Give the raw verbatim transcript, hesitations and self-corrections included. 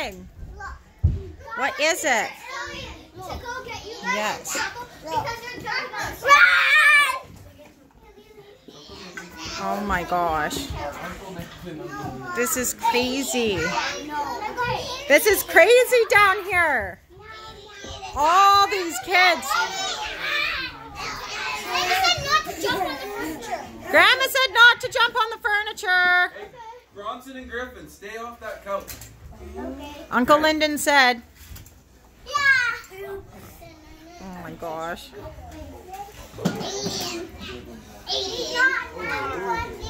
something. What is it? Yes. Oh my gosh. This is crazy. This is crazy down here. All these kids. Grandma said not to jump on the furniture. Hey, Bronson and Griffin, stay off that couch. Okay. Uncle Lyndon said. Yeah. Oh my gosh. Not, not